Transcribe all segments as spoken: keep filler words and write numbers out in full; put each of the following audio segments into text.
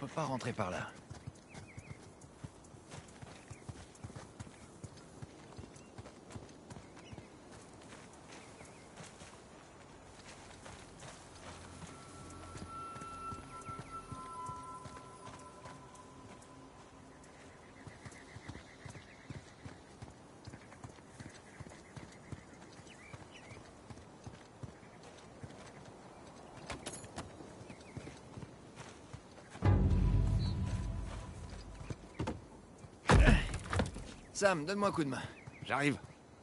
peut pas rentrer par là. Sam, donne-moi un coup de main. J'arrive.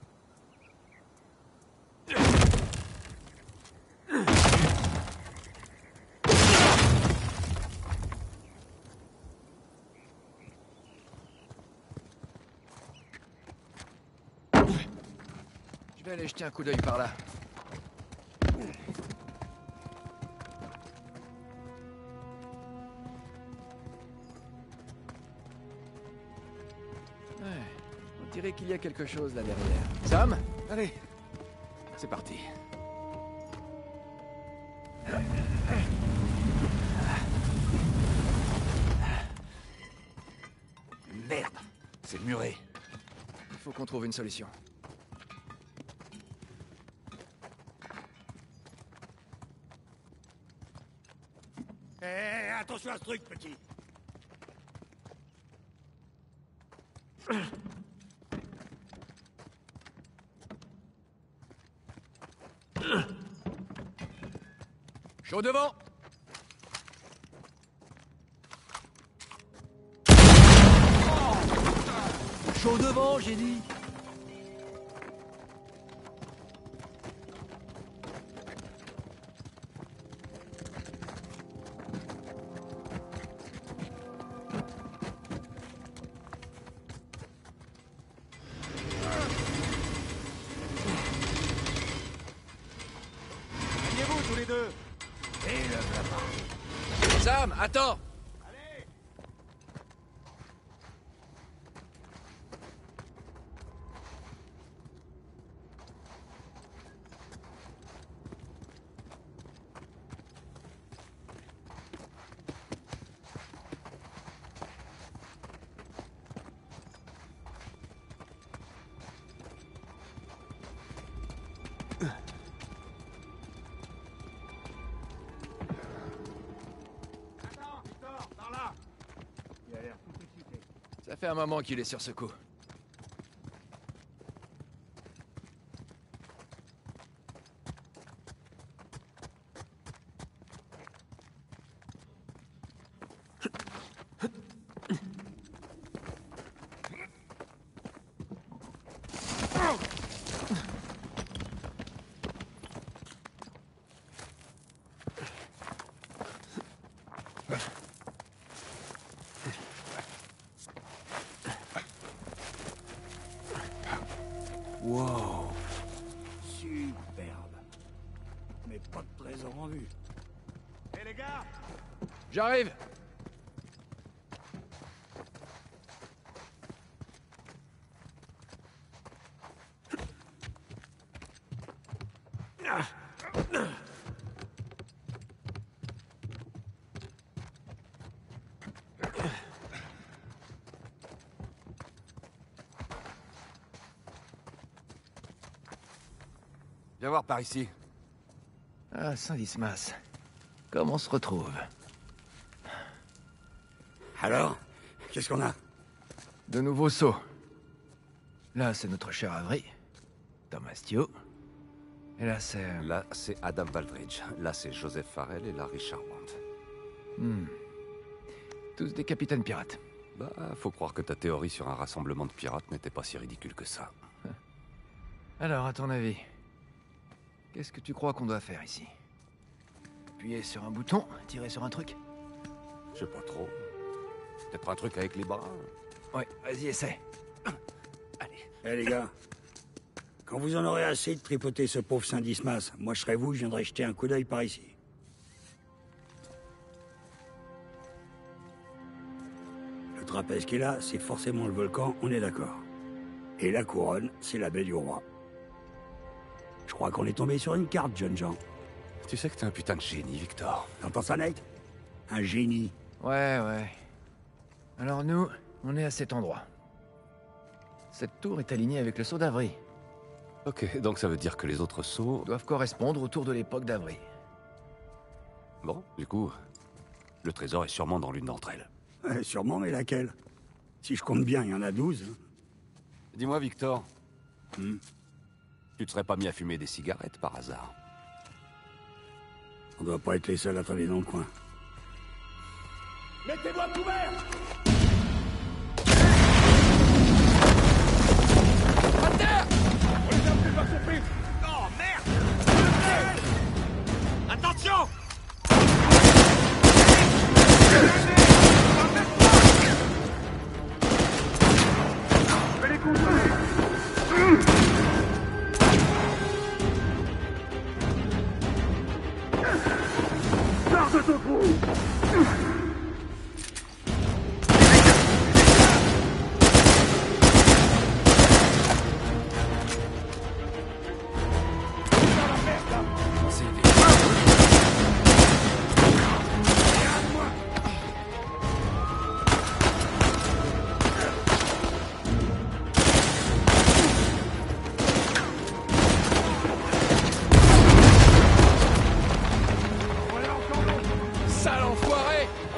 Je vais aller jeter un coup d'œil par là. On dirait qu'il y a quelque chose là derrière. Sam? Allez, c'est parti. Merde, c'est muré. Il faut qu'on trouve une solution. Eh, attention à ce truc, petit. Chaud devant! Chaud devant, j'ai dit! Alignez-vous tous les deux. Et le voilà. Sam, attends! Allez. Attends, Victor, par là. Il a l'air tout excité. Ça fait un moment qu'il est sur ce coup. Wow. Superbe. Mais pas de trésor en vue. Hé les gars! J'arrive! Viens voir par ici. Ah, Saint-Dismas. Comment on se retrouve? Alors? Qu'est-ce qu'on a? De nouveaux sauts. Là, c'est notre cher Avery. Thomas Thio. Et là, c'est... Là, c'est Adam Baldridge. Là, c'est Joseph Farrell et là, Richard Wand. Hmm. Tous des capitaines pirates. Bah, faut croire que ta théorie sur un rassemblement de pirates n'était pas si ridicule que ça. Alors, à ton avis, qu'est-ce que tu crois qu'on doit faire ici? Appuyer sur un bouton, tirer sur un truc? Je sais pas trop. Peut-être un truc avec les bras. Ouais, vas-y, essaie. Allez. Eh les gars, quand vous en aurez assez de tripoter ce pauvre Saint-Dismas, moi je serais vous, je viendrais jeter un coup d'œil par ici. Le trapèze qui est là, c'est forcément le volcan, on est d'accord. Et la couronne, c'est la baie du roi. Je crois qu'on est tombé sur une carte, jeunes gens. Tu sais que t'es un putain de génie, Victor. T'entends ça, Nate? Un génie. Ouais, ouais. Alors nous, on est à cet endroit. Cette tour est alignée avec le sceau d'Avry. Ok, donc ça veut dire que les autres sceaux... Doivent correspondre autour de l'époque d'Avry. Bon, du coup, le trésor est sûrement dans l'une d'entre elles. Ouais, sûrement, mais laquelle? Si je compte bien, il y en a douze. Dis-moi, Victor, Hmm. tu te serais pas mis à fumer des cigarettes par hasard? On doit pas être les seuls à traîner dans le coin. Mettez-moi couvert! À terre! On les a plus pas surpris! Oh merde! Attention! Je vais les contrôler! Sors de ton trou! Sale enfoiré!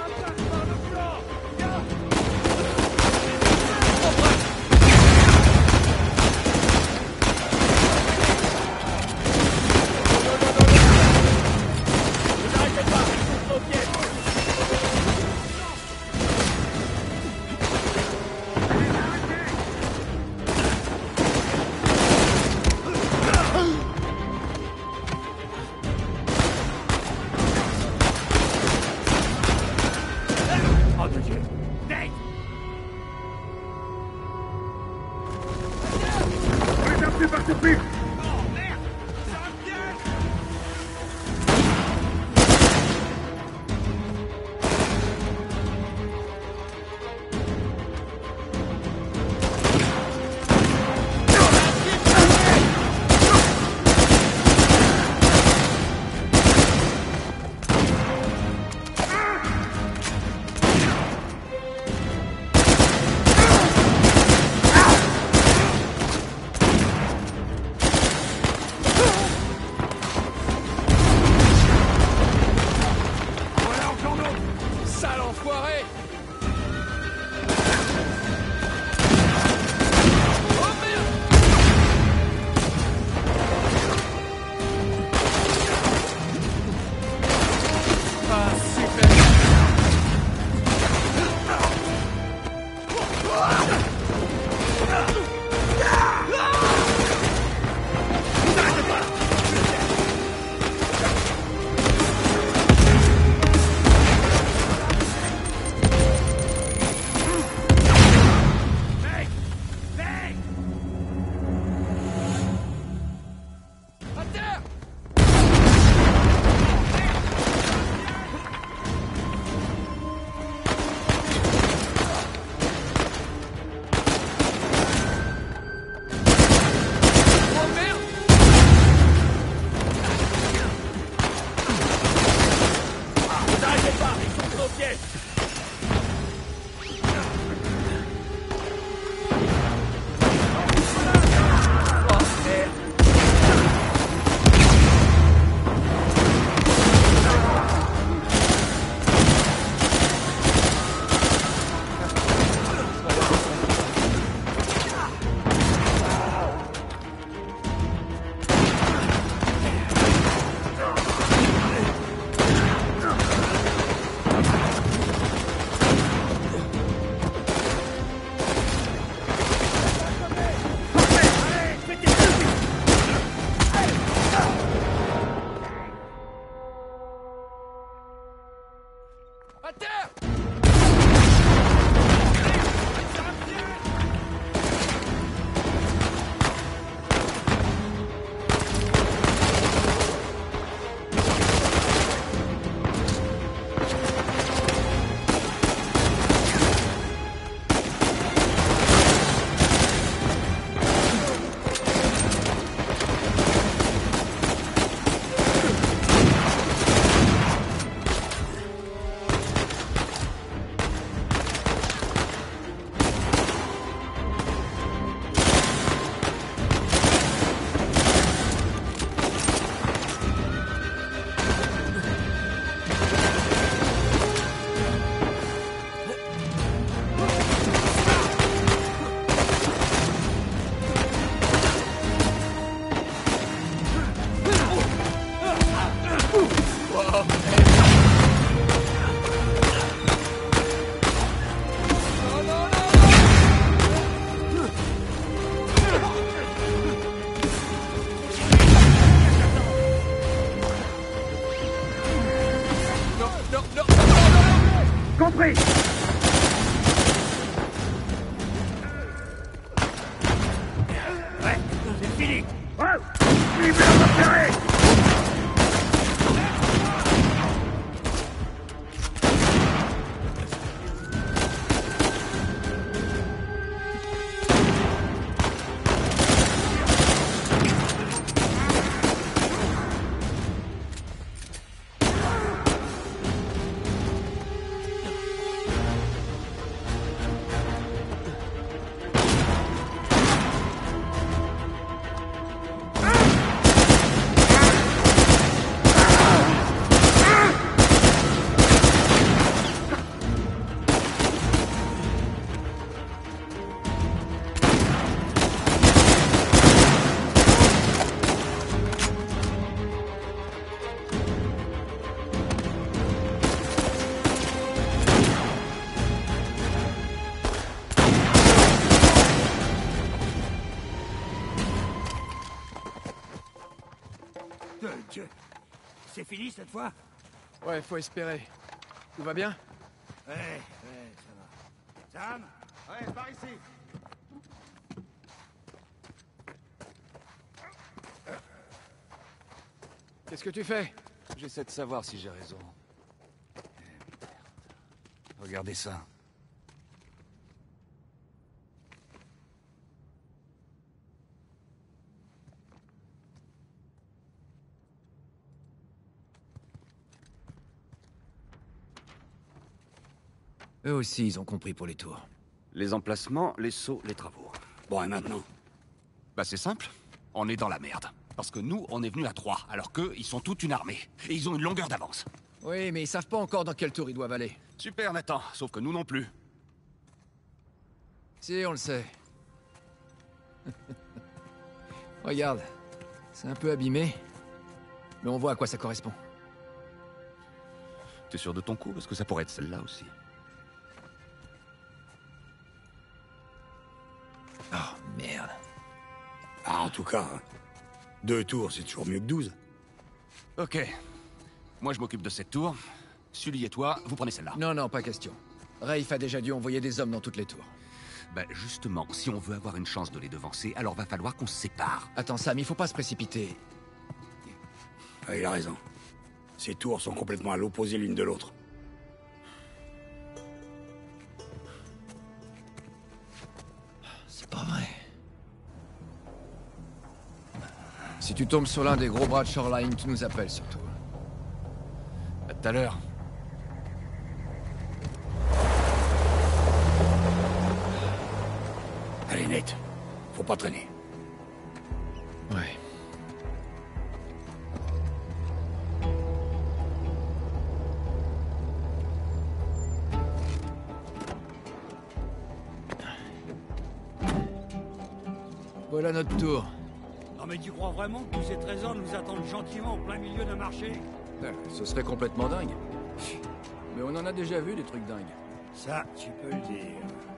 compris. Ouais, c'est fini. Ouais, il veut la repérer. C'est fini cette fois? Ouais, faut espérer. Tout va bien? Ouais, ouais, ça va. Sam? Ouais, par ici. Qu'est-ce que tu fais? J'essaie de savoir si j'ai raison. Eh, merde. Regardez ça. Eux aussi, ils ont compris pour les tours. Les emplacements, les sauts, les travaux. Bon, et maintenant? Bah c'est simple, on est dans la merde. Parce que nous, on est venus à trois, alors qu'eux, ils sont toute une armée. Et ils ont une longueur d'avance. Oui, mais ils savent pas encore dans quel tour ils doivent aller. Super, Nathan, sauf que nous non plus. Si, on le sait. Regarde, c'est un peu abîmé, mais on voit à quoi ça correspond. T'es sûr de ton coup? Parce que ça pourrait être celle-là aussi. Oh, merde. Ah, en tout cas, deux tours, c'est toujours mieux que douze. Ok. Moi, je m'occupe de cette tour. Sully et toi, vous prenez celle-là. Non, non, pas question. Rafe a déjà dû envoyer des hommes dans toutes les tours. Bah justement, si on veut avoir une chance de les devancer, alors va falloir qu'on se sépare. Attends, Sam, il faut pas se précipiter. Ah, il a raison. Ces tours sont complètement à l'opposé l'une de l'autre. C'est pas vrai. Si tu tombes sur l'un des gros bras de Shoreline, tu nous appelles surtout. À tout à l'heure. Allez, Nate. Faut pas traîner. Ouais. Voilà notre tour. Non mais tu crois vraiment que tous ces trésors nous attendent gentiment au plein milieu d'un marché? Ouais, ce serait complètement dingue. Mais on en a déjà vu des trucs dingues. Ça, tu peux le dire.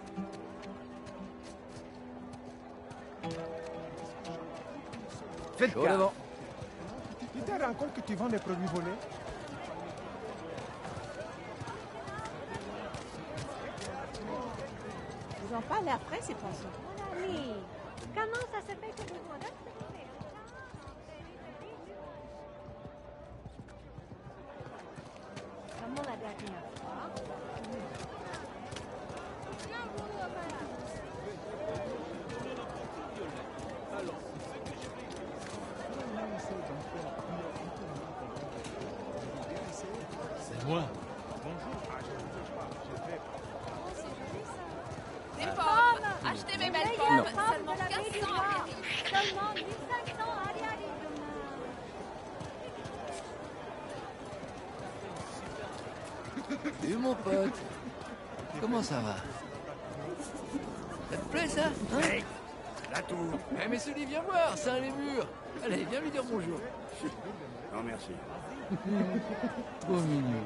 Faites Chaud gaffe. devant. Tu te rends compte que tu vends des produits volés? Ils n'ont pas l'air prêts, ces poissons. Mon ami, comment ça se fait que vous vous respectez comme la dernière fois? C'est moi. Des pommes. Achetez mes belles pommes. Seulement de la quinze baie du cents roi. à Péry. Seulement mille cinq cents, allez, allez. Salut mon pote. Comment ça va? Ça te plaît ça? Hein? Hey, la tour. Eh mais celui viens voir, c'est un lémur. Allez, viens lui dire bonjour. Non, merci. Trop mignon.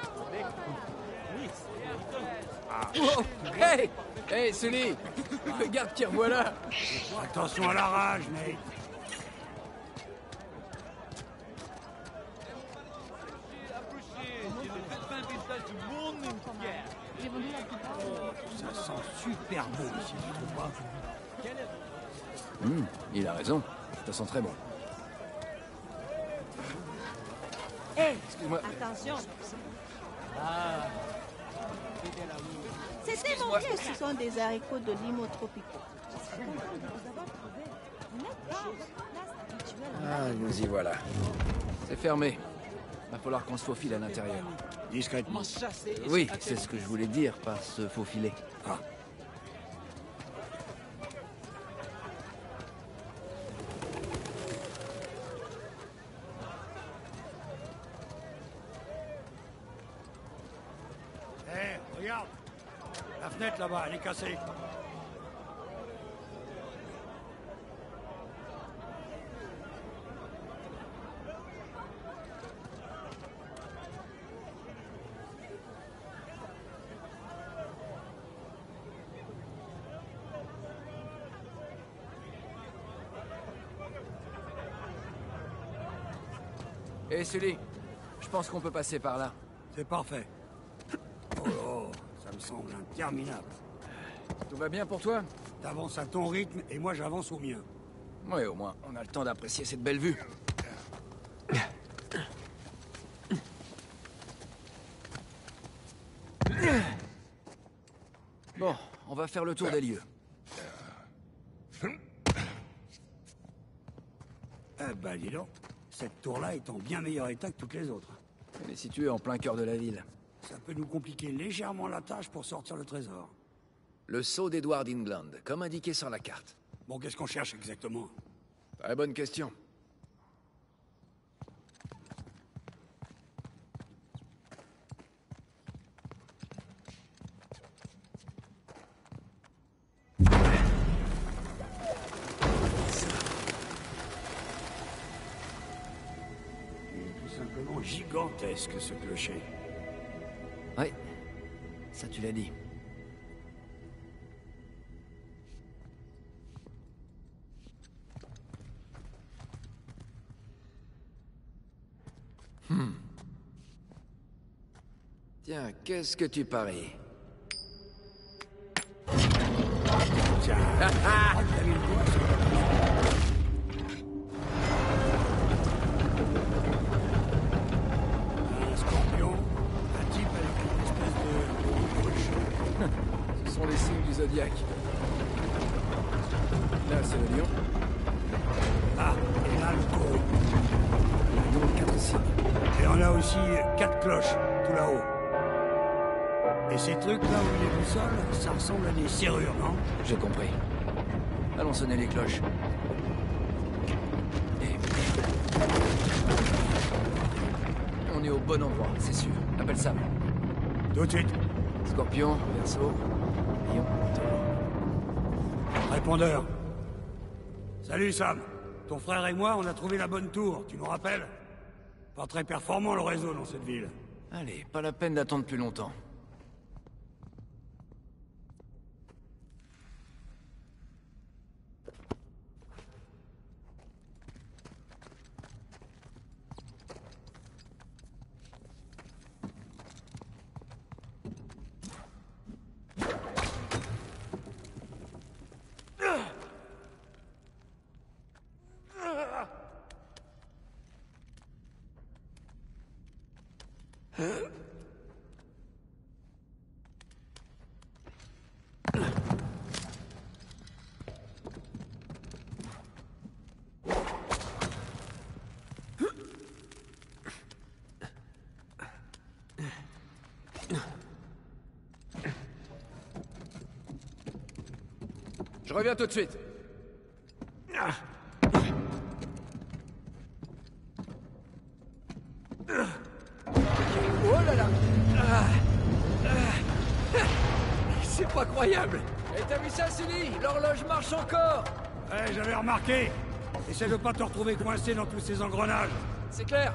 Oh, hey! Hey, Sully! Regarde qui revoilà! Attention à la rage, Nate. super beau ici, tu trouves pas? Hmm, il a raison. Ça sent très bon. Hé, Excuse-moi. attention. Ah. C'était mon pied, ce sont des haricots de limo tropicaux. Ah, nous y voilà. C'est fermé. Va falloir qu'on se faufile à l'intérieur. Discrètement. Oui, c'est ce que je voulais dire par se faufiler. Ah. Hé, regarde. La fenêtre là-bas, elle est cassée. Hé, Sully. Je pense qu'on peut passer par là. C'est parfait. Oh, oh, ça me semble interminable. Tout va bien pour toi? T'avances à ton rythme et moi j'avance au mien. Oui, au moins, on a le temps d'apprécier cette belle vue. Bon, on va faire le tour des lieux. Eh ben, dis donc. Cette tour-là est en bien meilleur état que toutes les autres. Elle est située en plein cœur de la ville. Ça peut nous compliquer légèrement la tâche pour sortir le trésor. Le sceau d'Edward England, comme indiqué sur la carte. Bon, qu'est-ce qu'on cherche exactement? Très bonne question. Gigantesque ce clocher. Oui, ça tu l'as dit. Hmm. Tiens, qu'est-ce que tu paries? Tiens, ah, t'as mis le doigt sur la Ce sont les signes du zodiaque. Là, c'est le lion. Ah, et là, le taureau. Là, donc quatre signes. Et on a aussi quatre cloches, tout là-haut. Et ces trucs là où il est du sol, ça ressemble à des serrures, non? J'ai compris. Allons sonner les cloches. Et... On est au bon endroit, c'est sûr. Appelle Sam. Tout de suite. Scorpion, Verseau, Lion, Taureau. Répondeur. Salut Sam. Ton frère et moi, on a trouvé la bonne tour, tu nous rappelles? Pas très performant le réseau dans cette ville. Allez, pas la peine d'attendre plus longtemps. Je reviens tout de suite. Oh là là. C'est pas croyable. Et t'as vu ça, Sully? L'horloge marche encore. Ouais, j'avais remarqué. Essaie de pas te retrouver coincé dans tous ces engrenages. C'est clair.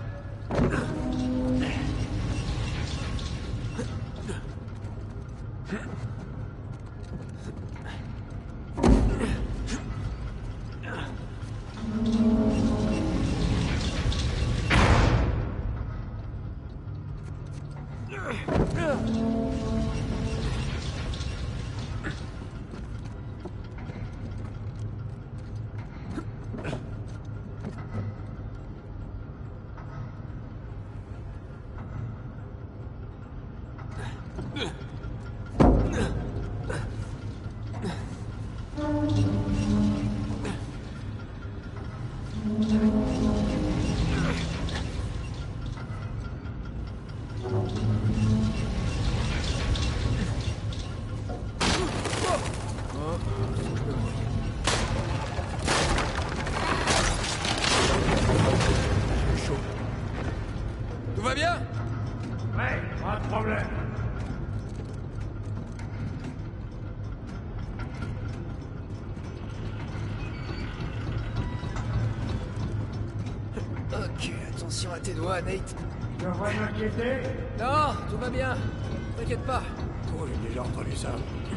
Tout va bien? Ouais, pas de problème. Ok, attention à tes doigts, Nate. Je devrais m'inquiéter? Non, tout va bien. T'inquiète pas. Oh, j'ai déjà entendu ça.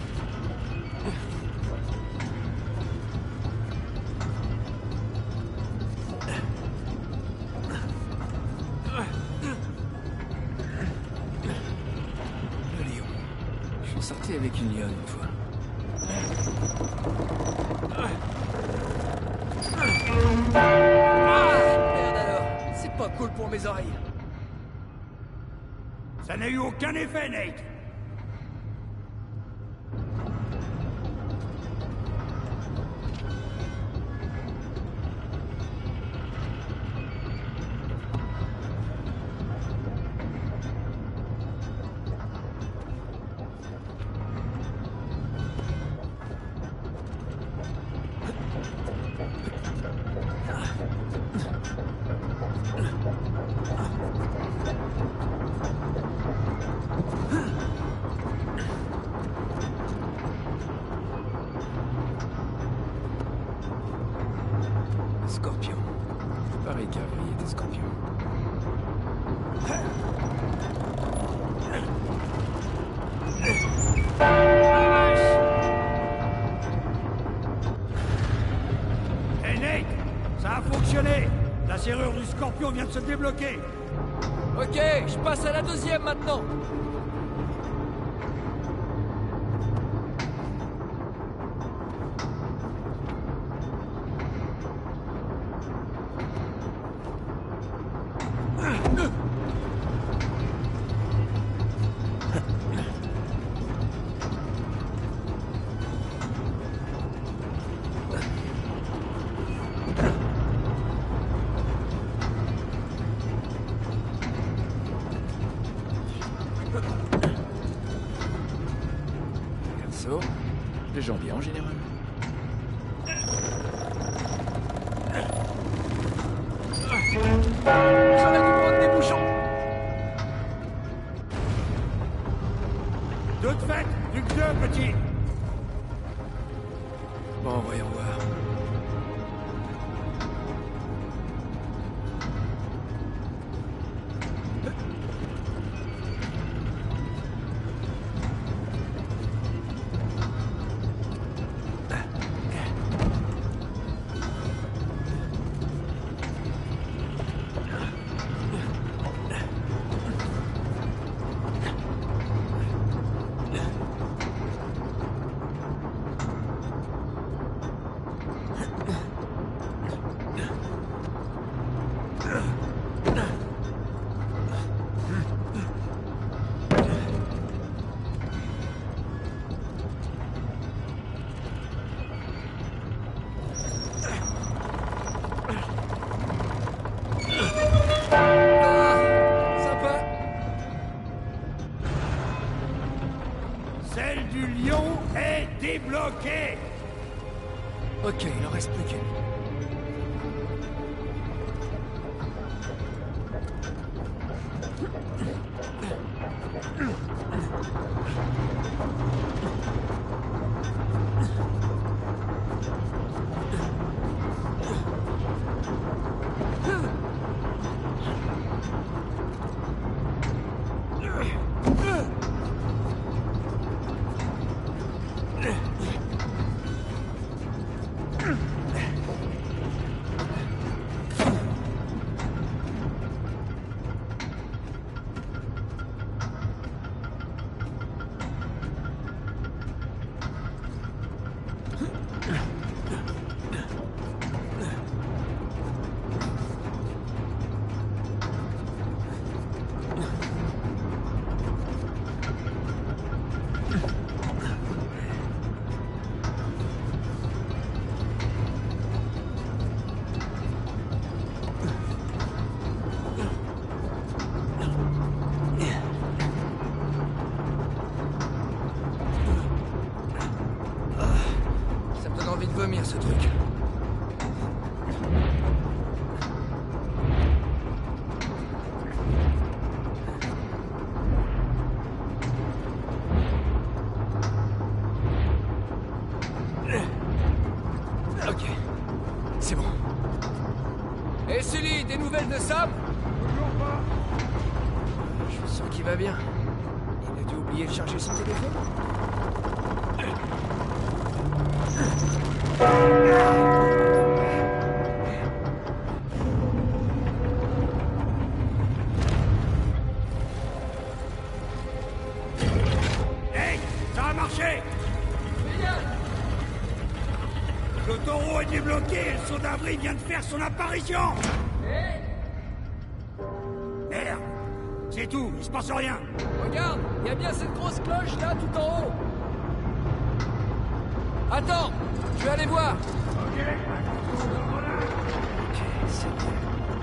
Le lion. Je suis sorti avec une lionne une fois. Ah, merde alors. C'est pas cool pour mes oreilles. Ça n'a eu aucun effet, Nate. Scorpion. Pareil qu'Harry était scorpion. Hé Nate, ça a fonctionné. La serrure du scorpion vient de se débloquer. Ok, je passe à la deuxième maintenant. Perso, les gens bien en général. J'aurais dû prendre des bouchons. Toute faite, plus que deux, petit. Bon, voyons voir. Celle du lion est débloquée. Ok, il en reste plus qu'une. qui va bien. Il a dû oublier de charger son téléphone. Hey, ça a marché! L'autoroute est débloqué et le soda d'abri vient de faire son apparition! Merde! C'est tout, il se passe rien! Regarde, il y a bien cette grosse cloche là tout en haut. Attends, je vais aller voir. Ok, Ok, c'est bien.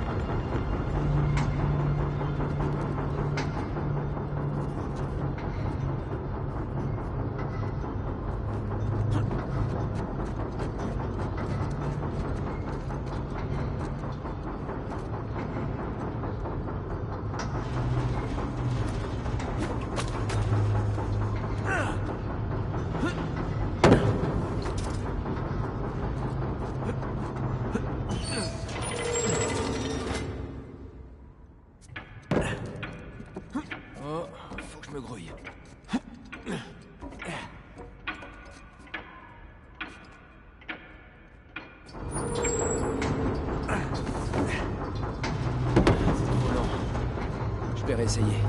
Oh, faut que je me grouille. C'est trop lent. Je vais réessayer.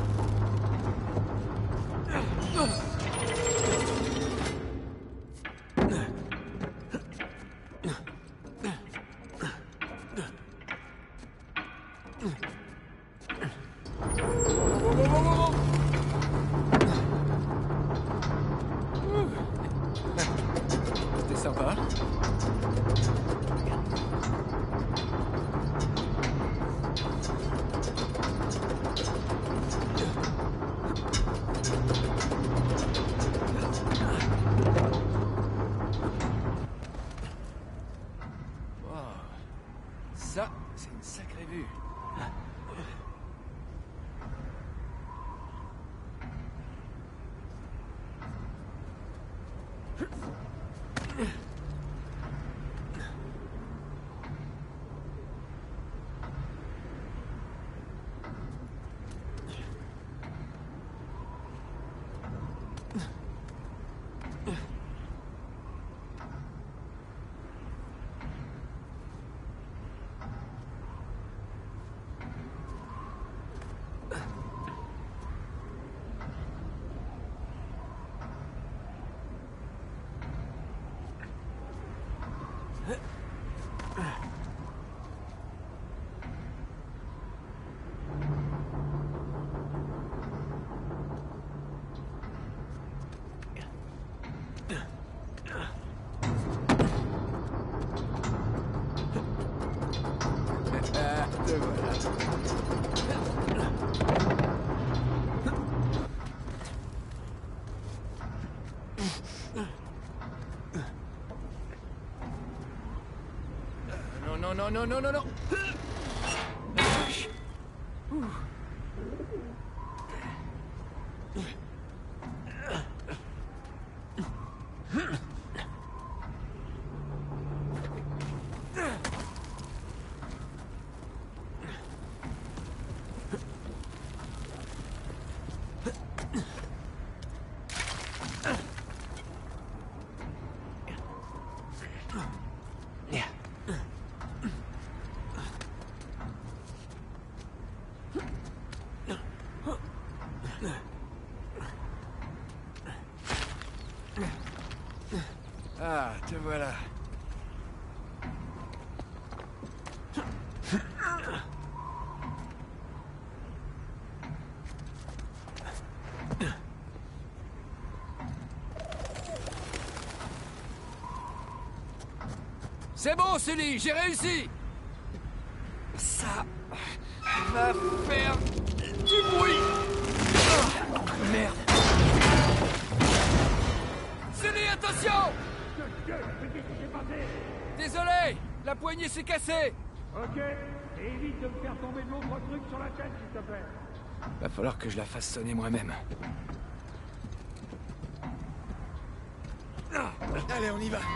C'était sympa. Wow. Ça, c'est une sacrée vue. Ah, te voilà. Non, non, non, non, non, non, non. Ah, te voilà. C'est bon, Sully, j'ai réussi. Ça va faire du bruit. Oh, merde. Sully, attention! Désolé, la poignée s'est cassée. Ok, et évite de me faire tomber de l'autre truc sur la tête, s'il te plaît. Va falloir que je la fasse sonner moi-même. Ah, allez, on y va.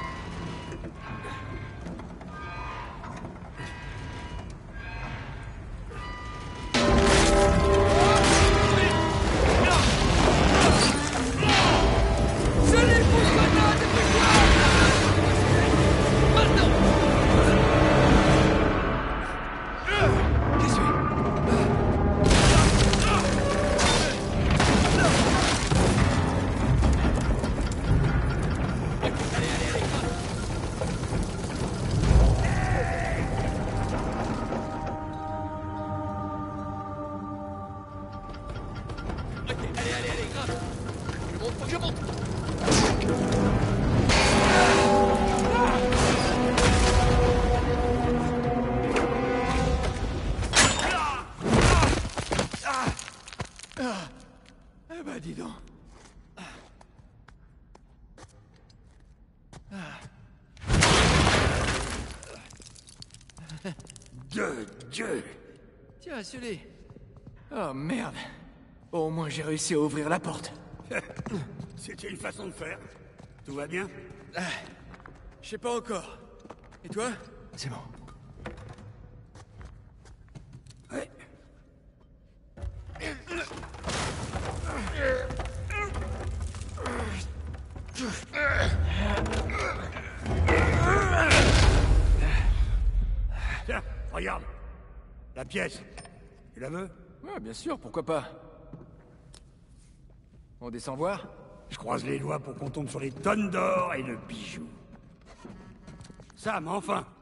Je monte. Eh ben, dis donc. De Dieu! Tiens, Sully. Oh, merde. Au moins, j'ai réussi à ouvrir la porte. C'était une façon de faire. Tout va bien? Ah, je sais pas encore. Et toi? C'est bon. Ouais. Tiens, regarde. La pièce. Tu la veux? Ouais, bien sûr, pourquoi pas. On descend voir? Je croise les doigts pour qu'on tombe sur les tonnes d'or et de bijoux. Sam, enfin!